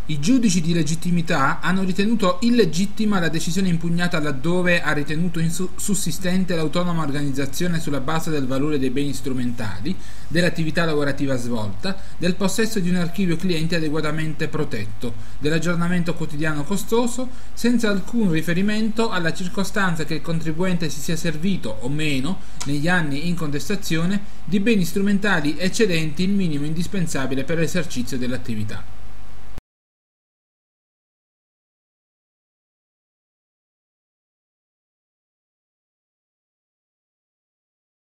I giudici di legittimità hanno ritenuto illegittima la decisione impugnata laddove ha ritenuto sussistente l'autonoma organizzazione sulla base del valore dei beni strumentali, dell'attività lavorativa svolta, del possesso di un archivio clienti adeguatamente protetto, dell'aggiornamento quotidiano costoso, senza alcun riferimento alla circostanza che il contribuente si sia servito o meno, negli anni in contestazione, di beni strumentali eccedenti il minimo indispensabile per l'esercizio dell'attività.